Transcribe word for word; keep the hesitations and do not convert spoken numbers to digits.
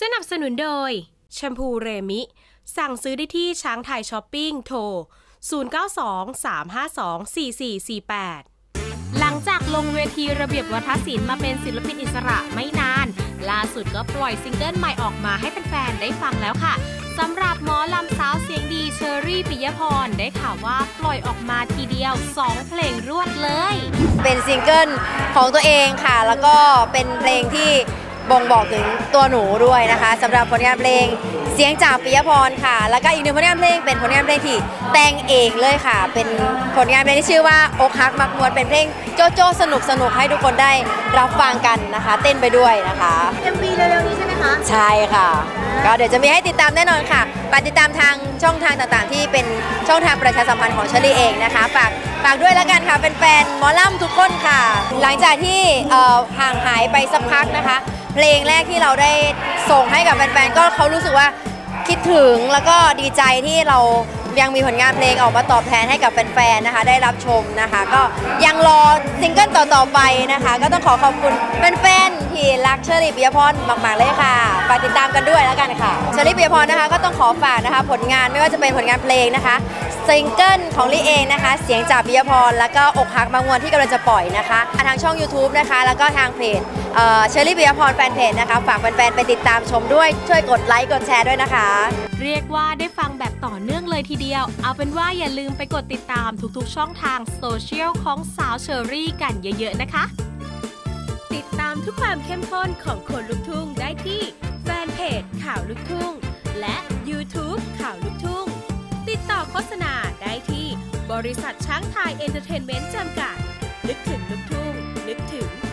นับสนุนโดยแชมพูเรมิสั่งซื้อได้ที่ช้างไทยช้อปปิ้งโทรศูนย์ เก้า สอง สาม ห้า สอง สี่ สี่ สี่ แปดหลังจากลงเวทีระเบียบวัฒนศิลป์มาเป็นศิลปินอิสระไม่นานล่าสุดก็ปล่อยซิงเกิลใหม่ออกมาให้แฟนๆได้ฟังแล้วค่ะสำหรับหมอลำสาวเสียงดีเชอรี่ปิยพรได้ข่าวว่าปล่อยออกมาทีเดียวสองเพลงรวดเลยเป็นซิงเกิลของตัวเองค่ะแล้วก็เป็นเพลงที่บ่งบอกถึงตัวหนูด้วยนะคะสำหรับผลงานเพลงเสียงจากปิยพรค่ะแล้วก็อีกหนึ่งผลงานเพลงเป็นผลงานเพลงที่แต่งเองเลยค่ะเป็นผลงานเพลงที่ชื่อว่าอกหักมักมวนเป็นเพลงโจโจ้สนุกสนุกให้ทุกคนได้รับฟังกันนะคะเต้นไปด้วยนะคะเอ็ม วี เร็วๆนี้ใช่ไหมคะใช่ค่ะก็เดี๋ยวจะมีให้ติดตามแน่นอนค่ะไปติดตามทางช่องทางต่างๆที่เป็นช่องทางประชาสัมพันธ์ของเชอรี่เองนะคะฝากฝากด้วยแล้วกันค่ะเป็นแฟนหมอลำทุกคนค่ะหลังจากที่ห่างหายไปสักพักนะคะเพลงแรกที่เราได้ส่งให้กับแฟนๆก็เขารู้สึกว่าคิดถึงแล้วก็ดีใจที่เรายังมีผลงานเพลงออกมาตอบแทนให้กับแฟนๆนะคะได้รับชมนะคะก็ยังรอซิงเกิลต่อๆไปนะคะก็ต้องขอขอบคุณแฟนๆที่รักเชอรี่ปิยพรมากๆเลยค่ะฝากติดตามกันด้วยแล้วกันค่ะเชอรี่ปิยพรนะคะก็ต้องขอฝากนะคะผลงานไม่ว่าจะเป็นผลงานเพลงนะคะซิงเกิลของลิเองนะคะเสียงจากปิยพรแล้วก็อกหักมักมวนที่กำลังจะปล่อยนะคะทางช่อง ยูทูบ นะคะแล้วก็ทางเพจเชอรี่ปิยพรแฟนเพจนะคะฝากแฟนๆไปติดตามชมด้วยช่วยกดไลค์กดแชร์ด้วยนะคะเรียกว่าได้ฟังแบบต่อเนื่องเลยทีเดียวเอาเป็นว่าอย่าลืมไปกดติดตามทุกๆช่องทางโซเชียลของสาวเชอรี่กันเยอะๆนะคะติดตามทุกความเข้มข้นของคนลุกทุ่งได้ที่แฟนเพจข่าวลุกทุ่งและ ยูทูบ ข่าวลุกทุ่งติดต่อโฆษณาได้ที่บริษัทช้างไทยเอนเตอร์เทนเมนต์จำกัดนึกถึงลุกทุ่งนึกถึง